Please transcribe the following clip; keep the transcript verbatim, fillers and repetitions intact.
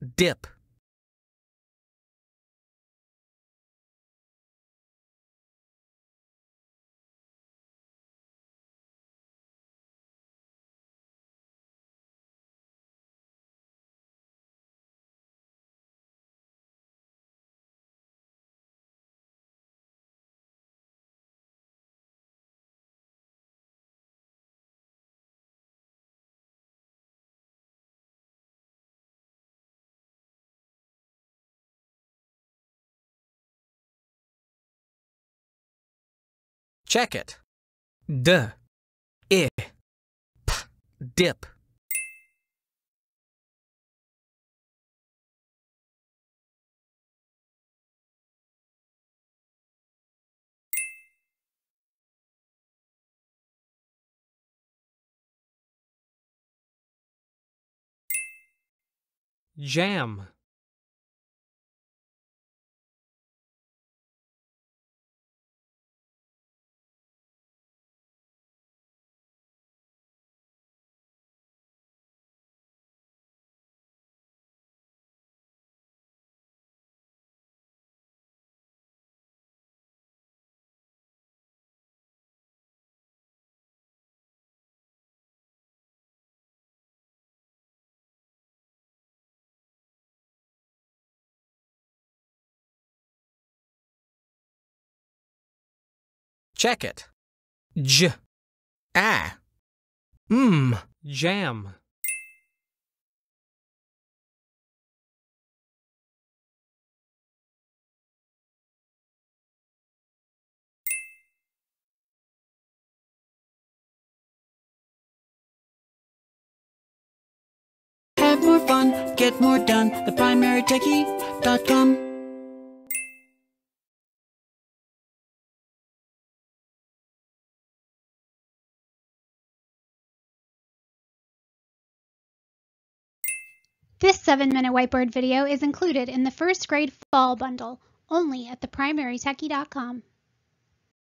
dip. Check it. D, I, p, dip. Jam. Check it. J, a, m, jam. Have more fun, get more done, the primary techie dot com. This seven minute whiteboard video is included in the first grade fall bundle, only at the primary techie dot com.